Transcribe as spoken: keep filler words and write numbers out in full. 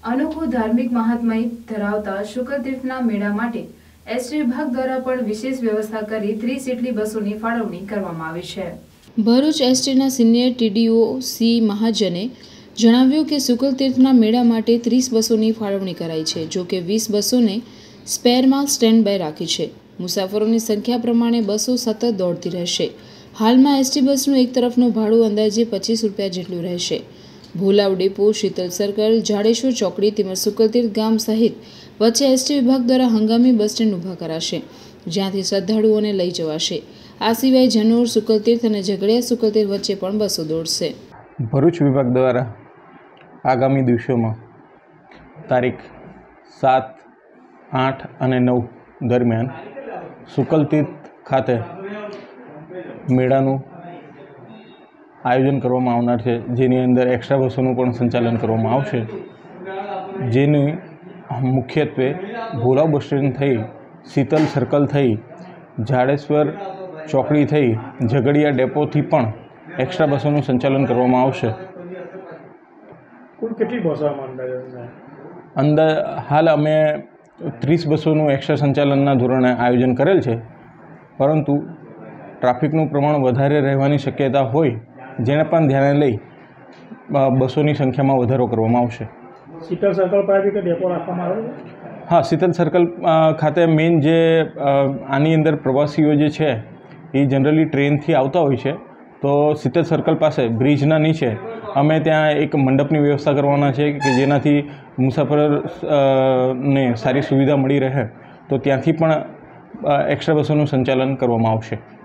અનોખું ધાર્મિક મહાત્મય ધરાવતા શુક્લતીર્થના મેળા માટે એસટી વિભાગ દ્વારા પણ વિશેષ વ્યવસ્થા કરી ત્રીસ જેટલી બસોની ફાળવણી કરવામાં આવી છે। ભરૂચ એસટીના સિનિયર ટીડીઓ સી મહાજને જણાવ્યું કે શુક્લતીર્થના મેળા માટે ત્રીસ બસોની ફાળવણી કરાઈ છે। જો કે વીસ બસોને સ્પેરમાં સ્ટેન્ડ બાય રાખી છે। મુસાફરોની સંખ્યા પ્રમાણે બસો સતત દોડતી રહેશે। હાલમાં એસટી બસનું એક તરફનું ભાડું અંદાજે પચીસ રૂપિયા જેટલું રહેશે। ભોલાવ ડેપો, શીતલ સર્કલ, જાડેશ્વર ચોકડી તેમજ શુક્લતીર્થ ગામ સહિત વચ્ચે એસટી વિભાગ દ્વારા હંગામી બસ સ્ટેન્ડ ઊભા કરાશે, જ્યાંથી શ્રદ્ધાળુઓને લઈ જવાશે। આ સિવાય જનોર શુક્લતીર્થ અને ઝઘડિયા શુક્લતીર્થ વચ્ચે પણ બસો દોડશે। ભરૂચ વિભાગ દ્વારા આગામી દિવસોમાં તારીખ સાત, આઠ અને નવ દરમિયાન શુક્લતીર્થ ખાતે મેળાનું આયોજન કરવામાં આવનાર છે, જેની અંદર એક્સ્ટ્રા બસોનું પણ સંચાલન કરવામાં આવશે। જેની મુખ્યત્વે ભોલાવ બસ સ્ટેન્ડ થઈ, શીતલ સર્કલ થઈ, જાડેશ્વર ચોકડી થઈ, ઝઘડિયા ડેપોથી પણ એક્સ્ટ્રા બસોનું સંચાલન કરવામાં આવશે। કેટલી બસો અંદર હાલ અમે ત્રીસ બસોનું એક્સ્ટ્રા સંચાલનના ધોરણે આયોજન કરેલ છે, પરંતુ ટ્રાફિકનું પ્રમાણ વધારે રહેવાની શક્યતા હોય જેને પણ ધ્યાને લઈ બસોની સંખ્યામાં વધારો કરવામાં આવશે। શીતલ સર્કલ પાસે કે ડેપો રાખવામાં આવે છે? હા, શીતલ સર્કલ ખાતે મેઇન જે આની અંદર પ્રવાસીઓ જે છે એ જનરલી ટ્રેનથી આવતા હોય છે, તો શીતલ સર્કલ પાસે બ્રિજના નીચે અમે ત્યાં એક મંડપની વ્યવસ્થા કરવાના છે કે જેનાથી મુસાફરોને સારી સુવિધા મળી રહે, તો ત્યાંથી પણ એક્સ્ટ્રા બસોનું સંચાલન કરવામાં આવશે।